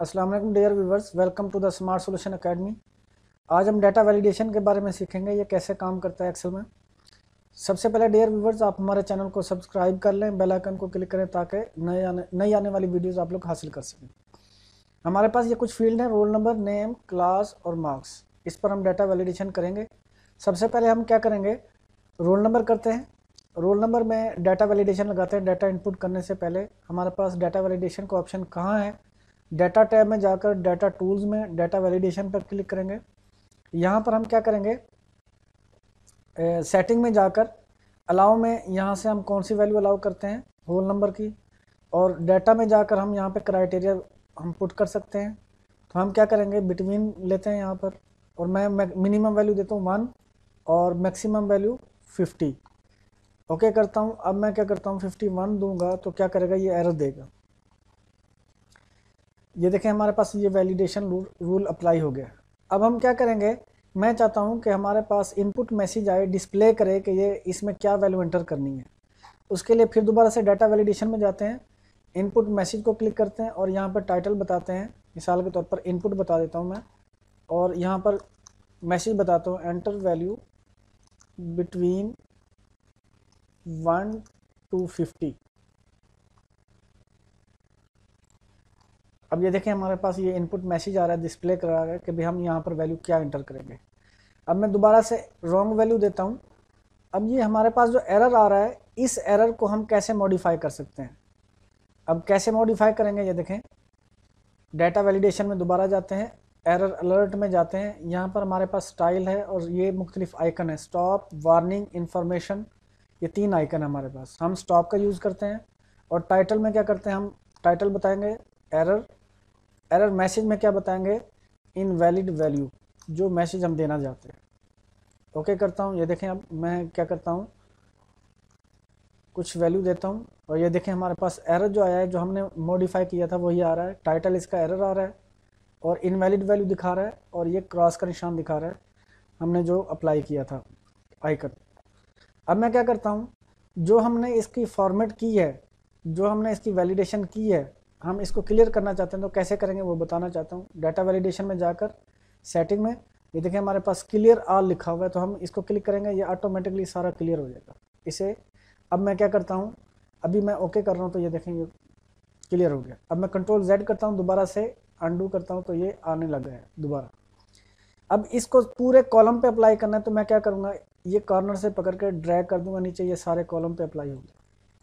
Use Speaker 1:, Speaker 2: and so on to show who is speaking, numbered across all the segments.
Speaker 1: अस्सलाम वालेकुम dear viewers, welcome to the smart solution academy. आज हम डाटा वैलिडेशन के बारे में सीखेंगे, ये कैसे काम करता है एक्सेल में। सबसे पहले डियर व्यूवर्स, आप हमारे चैनल को सब्सक्राइब कर लें, बेल आइकन को क्लिक करें ताकि नई आने वाली वीडियोस आप लोग हासिल कर सकें। हमारे पास ये कुछ फील्ड हैं, रोल नंबर, नेम, क्लास और मार्क्स। इस पर हम डाटा वैलिडेशन करेंगे। सबसे पहले हम क्या करेंगे, रोल नंबर करते हैं। रोल नंबर में डाटा वैलिडेशन लगाते हैं। डाटा इनपुट करने से पहले हमारे पास डाटा वैलिडेशन का ऑप्शन कहाँ है, डाटा टैब में जाकर डाटा टूल्स में डाटा वैलिडेशन पर क्लिक करेंगे। यहाँ पर हम क्या करेंगे, सेटिंग में जाकर अलाउ में यहाँ से हम कौन सी वैल्यू अलाउ करते हैं, रोल नंबर की। और डाटा में जाकर हम यहाँ पे क्राइटेरिया हम पुट कर सकते हैं। तो हम क्या करेंगे, बिटवीन लेते हैं यहाँ पर, और मैं मिनिमम वैल्यू देता हूँ 1 और मैक्सिमम वैल्यू 50। ओके करता हूँ। अब मैं क्या करता हूँ, 51 दूंगा तो क्या करेगा, ये एरर देगा। ये देखें, हमारे पास ये वैलिडेशन रूल अप्लाई हो गया। अब हम क्या करेंगे, मैं चाहता हूँ कि हमारे पास इनपुट मैसेज आए, डिस्प्ले करे कि ये इसमें क्या वैल्यू एंटर करनी है। उसके लिए फिर दोबारा से डाटा वैलिडेशन में जाते हैं, इनपुट मैसेज को क्लिक करते हैं और यहाँ पर टाइटल बताते हैं। मिसाल के तौर पर इनपुट बता देता हूँ मैं, और यहाँ पर मैसेज बताता हूँ, एंटर वैल्यू बिटवीन 1 to 50। अब ये देखें, हमारे पास ये इनपुट मैसेज आ रहा है, डिस्प्ले करा रहा है कि भाई हम यहाँ पर वैल्यू क्या एंटर करेंगे। अब मैं दोबारा से रॉन्ग वैल्यू देता हूँ। अब ये हमारे पास जो एरर आ रहा है, इस एरर को हम कैसे मॉडिफाई कर सकते हैं। अब कैसे मॉडिफाई करेंगे, ये देखें, डाटा वैलिडेशन में दोबारा जाते हैं, एरर अलर्ट में जाते हैं। यहाँ पर हमारे पास स्टाइल है और ये मुख्तलिफ आइकन है, स्टॉप, वार्निंग, इन्फॉर्मेशन, ये 3 आइकन है हमारे पास। हम स्टॉप का यूज़ करते हैं। और टाइटल में क्या करते हैं, हम टाइटल बताएंगे एरर मैसेज में क्या बताएंगे, इनवैलिड वैल्यू, जो मैसेज हम देना चाहते हैं। ओके करता हूँ। ये देखें, अब मैं क्या करता हूँ, कुछ वैल्यू देता हूँ और ये देखें हमारे पास एरर जो आया है, जो हमने मॉडिफाई किया था वही आ रहा है। टाइटल इसका एरर आ रहा है और इनवैलिड वैल्यू दिखा रहा है और ये क्रॉस का निशान दिखा रहा है, हमने जो अप्लाई किया था आइकन। अब मैं क्या करता हूँ, जो हमने इसकी फॉर्मेट की है, जो हमने इसकी वैलिडेशन की है, हम इसको क्लियर करना चाहते हैं तो कैसे करेंगे वो बताना चाहता हूँ। डाटा वैलिडेशन में जाकर सेटिंग में, ये देखिए हमारे पास क्लियर ऑल लिखा हुआ है, तो हम इसको क्लिक करेंगे, ये ऑटोमेटिकली सारा क्लियर हो जाएगा इसे। अब मैं क्या करता हूँ, अभी मैं ओके कर रहा हूँ तो ये देखें ये क्लियर हो गया। अब मैं कंट्रोल Z करता हूँ, दोबारा से अनडू करता हूँ तो ये आने लग गया है दोबारा। अब इसको पूरे कॉलम पे अप्लाई करना है तो मैं क्या करूँगा, ये कॉर्नर से पकड़ कर ड्रैग कर दूंगा नीचे, ये सारे कॉलम पे अप्लाई हो गया।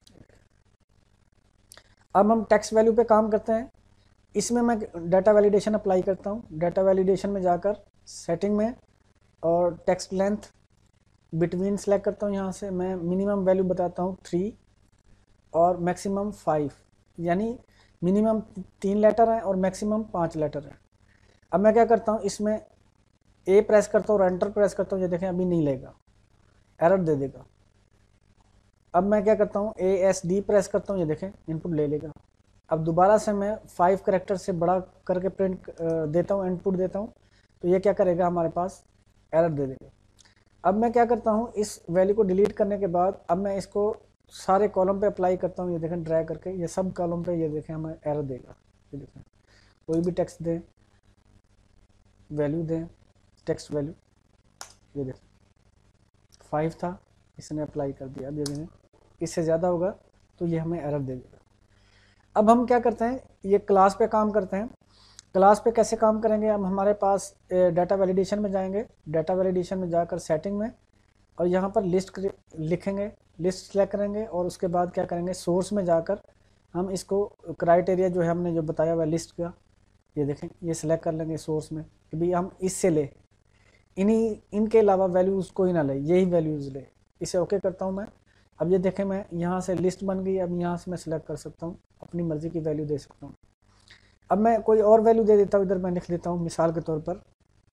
Speaker 1: अब हम टेक्स्ट वैल्यू पे काम करते हैं। इसमें मैं डाटा वैलिडेशन अप्लाई करता हूँ। डाटा वैलिडेशन में जाकर सेटिंग में और टेक्स्ट लेंथ बिटवीन सेलेक्ट करता हूँ। यहाँ से मैं मिनिमम वैल्यू बताता हूँ 3 और मैक्सिमम 5, यानी मिनिमम 3 लेटर हैं और मैक्सिमम 5 लेटर हैं। अब मैं क्या करता हूँ, इसमें ए प्रेस करता हूँ और एंटर प्रेस करता हूँ, ये देखें अभी नहीं लेगा, एरर दे देगा। अब मैं क्या करता हूँ, ASD प्रेस करता हूँ, ये देखें इनपुट ले लेगा। अब दोबारा से मैं 5 करेक्टर से बड़ा करके प्रिंट देता हूँ, इनपुट देता हूँ, तो ये क्या करेगा, हमारे पास एरर दे देगा। अब मैं क्या करता हूँ, इस वैल्यू को डिलीट करने के बाद अब मैं इसको सारे कॉलम पे अप्लाई करता हूँ। ये देखें ड्रैग करके ये सब कॉलम पे, ये देखें हमें एरर देगा। ये देखें, कोई भी टेक्स्ट दें, वैल्यू दें, टेक्स्ट वैल्यू, ये देखें 5 था, इसने अप्लाई कर दिया। अब ये देखें इससे ज़्यादा होगा तो ये हमें एरर दे देगा। अब हम क्या करते हैं, ये क्लास पे काम करते हैं। क्लास पे कैसे काम करेंगे, अब हमारे पास डाटा वैलिडेशन में जाएंगे, डाटा वैलिडेशन में जाकर सेटिंग में और यहाँ पर लिस्ट लिखेंगे, लिस्ट सेलेक्ट करेंगे और उसके बाद क्या करेंगे, सोर्स में जाकर हम इसको क्राइटेरिया जो है हमने जो बताया हुआ लिस्ट का, ये देखें ये सिलेक्ट कर लेंगे सोर्स में कि भाई हम इससे ले, इनके अलावा वैल्यूज़ कोई ना ले, यही वैल्यूज़ ले। इसे ओके करता हूँ मैं। अब ये देखें, मैं यहाँ से लिस्ट बन गई। अब यहाँ से मैं सिलेक्ट कर सकता हूँ, अपनी मर्ज़ी की वैल्यू दे सकता हूँ। अब मैं कोई और वैल्यू दे देता हूँ, इधर मैं लिख देता हूँ मिसाल के तौर पर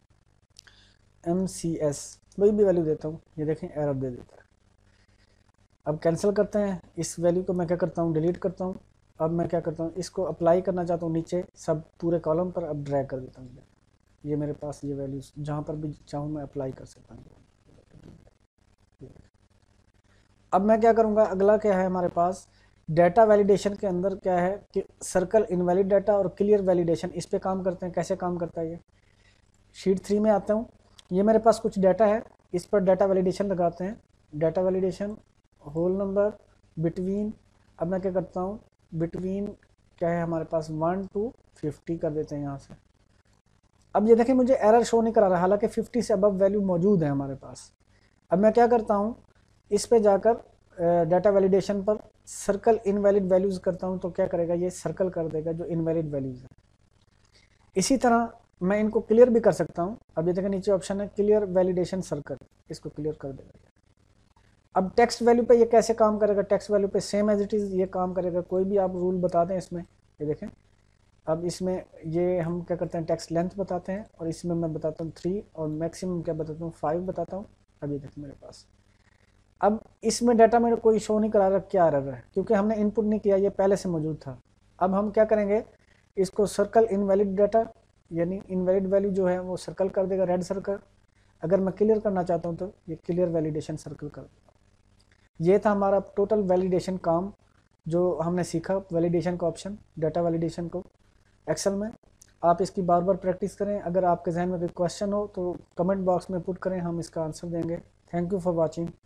Speaker 1: MCS, वही भी वैल्यू देता हूँ, ये देखें एरर दे देता है। अब कैंसिल करते हैं, इस वैल्यू को मैं क्या करता हूँ, डिलीट करता हूँ। अब मैं क्या करता हूँ, इसको अप्लाई करना चाहता हूँ नीचे सब पूरे कॉलम पर, अब ड्रैग कर देता हूँ। ये मेरे पास ये वैल्यूज जहाँ पर भी चाहूँ मैं अप्लाई कर सकता हूँ। अब मैं क्या करूँगा, अगला क्या है हमारे पास, डाटा वैलिडेशन के अंदर क्या है कि सर्कल इनवैलिड डाटा और क्लियर वैलिडेशन, इस पे काम करते हैं। कैसे काम करता है ये, शीट 3 में आता हूँ। ये मेरे पास कुछ डाटा है, इस पर डाटा वैलिडेशन लगाते हैं। Data validation whole number between, अब मैं क्या करता हूँ, बिटवीन क्या है हमारे पास 1 to 50 कर देते हैं यहाँ से। अब ये देखें मुझे एरर शो नहीं करा रहा, हालांकि 50 से अबव वैल्यू मौजूद है हमारे पास। अब मैं क्या करता हूँ, इस पे जाकर डाटा वैलिडेशन पर सर्कल इनवैलिड वैल्यूज़ करता हूँ, तो क्या करेगा, ये सर्कल कर देगा जो इनवैलिड वैल्यूज़ है। इसी तरह मैं इनको क्लियर भी कर सकता हूँ। अब ये देखें नीचे ऑप्शन है क्लियर वैलिडेशन सर्कल, इसको क्लियर कर देगा। अब टेक्स्ट वैल्यू पे ये कैसे काम करेगा, टेक्स्ट वैल्यू पे सेम एज इट इज़ ये काम करेगा। कोई भी आप रूल बता दें इसमें, ये देखें। अब इसमें ये हम क्या करते हैं, टेक्स्ट लेंथ बताते हैं, और इसमें मैं बताता हूँ 3 और मैक्सिमम क्या बताता हूँ 5 बताता हूँ। अब ये देखें मेरे पास, अब इसमें डाटा मेरे कोई शो नहीं करा रहा क्या एरर है, क्योंकि हमने इनपुट नहीं किया, ये पहले से मौजूद था। अब हम क्या करेंगे, इसको सर्कल इनवैलिड डाटा यानी इनवैलिड वैल्यू जो है वो सर्कल कर देगा, रेड सर्कल। अगर मैं क्लियर करना चाहता हूँ तो ये क्लियर वैलिडेशन सर्कल कर देगा। ये था हमारा टोटल वैलिडेशन काम जो हमने सीखा, वैलिडेशन का ऑप्शन, डाटा वैलिडेशन को एक्सेल में। आप इसकी बार बार प्रैक्टिस करें। अगर आपके जहन में कोई क्वेश्चन हो तो कमेंट बॉक्स में पुट करें, हम इसका आंसर देंगे। Thank you for watching.